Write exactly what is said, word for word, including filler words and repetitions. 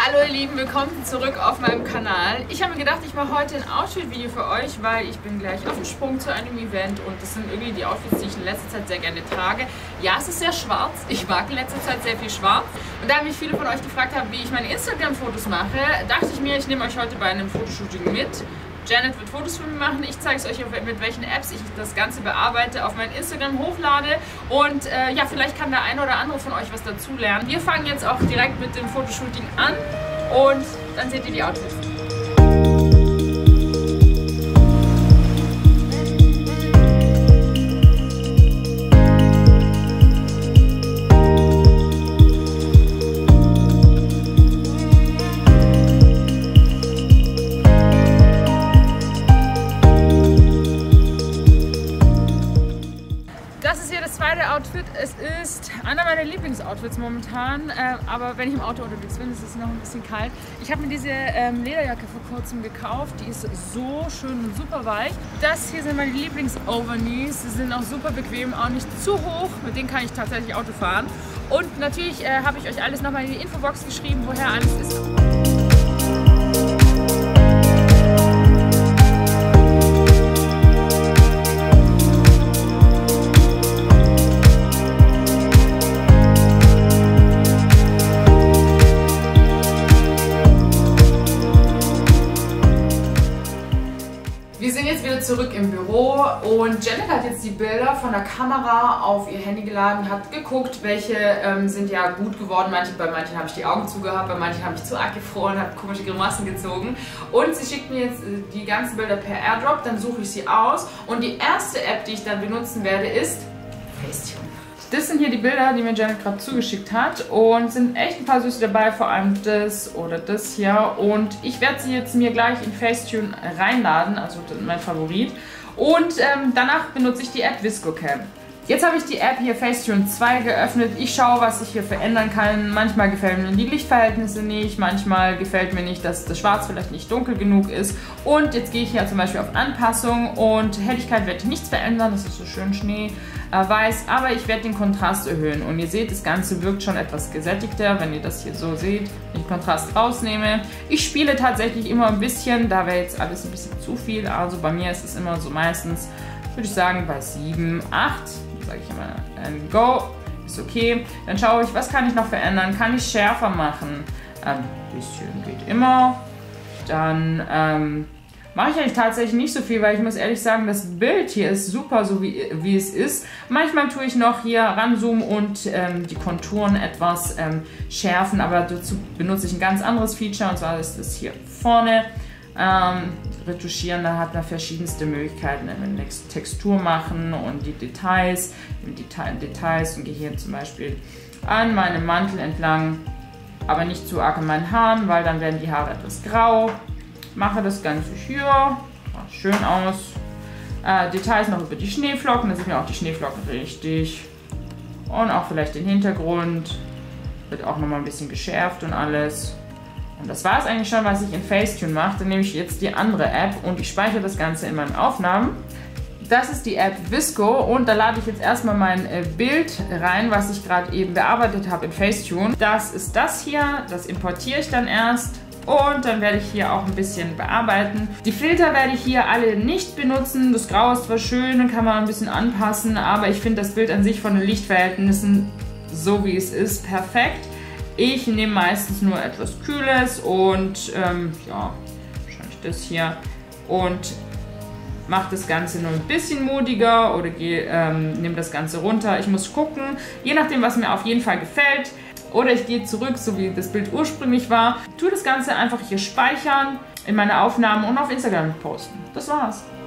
Hallo ihr Lieben, willkommen zurück auf meinem Kanal. Ich habe mir gedacht, ich mache heute ein Outfit-Video für euch, weil ich bin gleich auf dem Sprung zu einem Event und das sind irgendwie die Outfits, die ich in letzter Zeit sehr gerne trage. Ja, es ist sehr schwarz. Ich mag in letzter Zeit sehr viel schwarz. Und da mich viele von euch gefragt haben, wie ich meine Instagram-Fotos mache, dachte ich mir, ich nehme euch heute bei einem Fotoshooting mit. Janet wird Fotos für mich machen. Ich zeige es euch, mit welchen Apps ich das Ganze bearbeite, auf mein Instagram hochlade. Und äh, ja, vielleicht kann der eine oder andere von euch was dazu lernen. Wir fangen jetzt auch direkt mit dem Fotoshooting an und dann seht ihr die Outfits. Outfit. Es ist einer meiner Lieblingsoutfits momentan, äh, aber wenn ich im Auto unterwegs bin, ist es noch ein bisschen kalt. Ich habe mir diese ähm, Lederjacke vor kurzem gekauft, die ist so schön und super weich. Das hier sind meine Lieblings-Overknees, sie sind auch super bequem, auch nicht zu hoch, mit denen kann ich tatsächlich Auto fahren. Und natürlich äh, habe ich euch alles nochmal in die Infobox geschrieben, woher alles ist. Wir sind jetzt wieder zurück im Büro und Janet hat jetzt die Bilder von der Kamera auf ihr Handy geladen, hat geguckt, welche ähm, sind ja gut geworden. Manche, bei manchen habe ich die Augen zugehabt, bei manchen habe ich zu arg gefroren, habe komische Grimassen gezogen. Und sie schickt mir jetzt äh, die ganzen Bilder per Airdrop, dann suche ich sie aus. Und die erste App, die ich dann benutzen werde, ist Facetune. Das sind hier die Bilder, die mir Janet gerade zugeschickt hat und sind echt ein paar süße dabei, vor allem das oder das hier. Und ich werde sie jetzt mir gleich in Facetune reinladen, also mein Favorit. Und ähm, danach benutze ich die App ViscoCam. Jetzt habe ich die App hier Facetune zwei geöffnet. Ich schaue, was ich hier verändern kann. Manchmal gefällt mir die Lichtverhältnisse nicht, manchmal gefällt mir nicht, dass das Schwarz vielleicht nicht dunkel genug ist. Und jetzt gehe ich hier zum Beispiel auf Anpassung und Helligkeit werde ich nichts verändern. Das ist so schön Schnee. Weiß, aber ich werde den Kontrast erhöhen und ihr seht, das Ganze wirkt schon etwas gesättigter, wenn ihr das hier so seht, wenn ich Kontrast rausnehme. Ich spiele tatsächlich immer ein bisschen, da wäre jetzt alles ein bisschen zu viel, also bei mir ist es immer so meistens, würde ich sagen, bei sieben, acht, sage ich immer, and go, ist okay. Dann schaue ich, was kann ich noch verändern, kann ich schärfer machen, ein bisschen geht immer, dann, ähm, mache ich eigentlich tatsächlich nicht so viel, weil ich muss ehrlich sagen, das Bild hier ist super, so wie, wie es ist. Manchmal tue ich noch hier ranzoomen und ähm, die Konturen etwas ähm, schärfen, aber dazu benutze ich ein ganz anderes Feature, und zwar ist das hier vorne. Ähm, retuschieren, da hat man verschiedenste Möglichkeiten, eine Textur machen und die Details, die Detail, Details und gehe hier zum Beispiel an meinem Mantel entlang, aber nicht zu arg an meinen Haaren, weil dann werden die Haare etwas grau. Mache das Ganze hier, sieht schön aus. Äh, Details noch über die Schneeflocken, da sieht man auch die Schneeflocken richtig. Und auch vielleicht den Hintergrund, wird auch nochmal ein bisschen geschärft und alles. Und das war es eigentlich schon, was ich in Facetune mache. Dann nehme ich jetzt die andere App und ich speichere das Ganze in meinen Aufnahmen. Das ist die App Visco und da lade ich jetzt erstmal mein äh, Bild rein, was ich gerade eben bearbeitet habe in Facetune. Das ist das hier, das importiere ich dann erst. Und dann werde ich hier auch ein bisschen bearbeiten. Die Filter werde ich hier alle nicht benutzen. Das Grau ist zwar schön, dann kann man ein bisschen anpassen, aber ich finde das Bild an sich von den Lichtverhältnissen, so wie es ist, perfekt. Ich nehme meistens nur etwas Kühles und ähm, ja, wahrscheinlich das hier und mache das Ganze nur ein bisschen modiger oder ähm, nehme das Ganze runter. Ich muss gucken, je nachdem, was mir auf jeden Fall gefällt. Oder ich gehe zurück, so wie das Bild ursprünglich war. Tue das Ganze einfach hier speichern in meine Aufnahmen und auf Instagram posten. Das war's.